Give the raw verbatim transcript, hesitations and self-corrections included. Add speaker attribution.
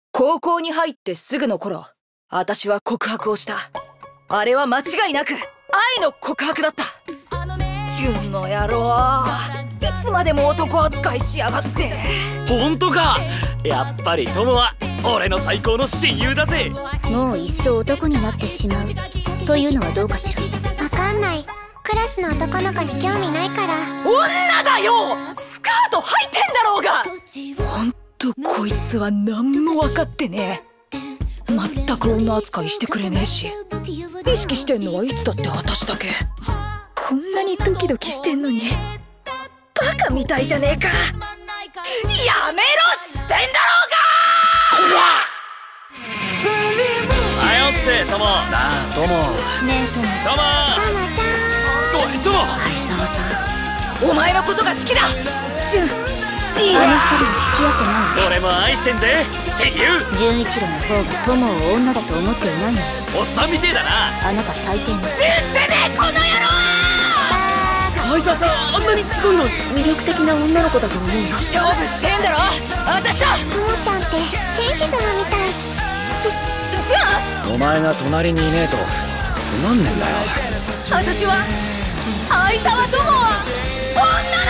Speaker 1: 高校に入ってすぐの頃、私は告白をした。あれは間違いなく愛の告白だった。チュンの野郎、いつまでも男扱いしやがって。
Speaker 2: 本当か。やっぱり友は俺の最高の親友だぜ。
Speaker 3: もういっそ男になってしまうというのはどうかしら。
Speaker 4: わかんない。クラスの男の子に興味ないから。
Speaker 1: 女だよ。スカート履いてんだろうが。ほんとこいつは何も分かってねえ。全く女扱いしてくれねえし、意識してんのはいつだって私だけ。こんなにドキドキしてんのにバカみたいじゃねえか。やめろっつってんだろうが。
Speaker 2: あよっせ友。なあ友。
Speaker 3: ねえ友。
Speaker 2: 友。
Speaker 4: ママちゃん。
Speaker 2: おい友。
Speaker 3: 相沢さん、
Speaker 1: お前のことが好きだ。チュン、
Speaker 3: あの二人は付き合ってない。
Speaker 2: 俺も愛してんぜ親友。
Speaker 3: 純一郎の方が友を女だと思っていないの。
Speaker 2: おっさんみてえだな。
Speaker 3: あなた最低の。
Speaker 1: てめえこの野郎。
Speaker 2: 相沢さん、あんなにすごいのに
Speaker 3: 魅力的な女の子だと思うよ。
Speaker 1: 勝負してんだろ私だ。
Speaker 4: ともちゃんって天使様みたい。
Speaker 1: ちょ、じゃあ
Speaker 2: お前が隣にいねえとつまんねえんだよ。
Speaker 1: 私は相沢友は女だ。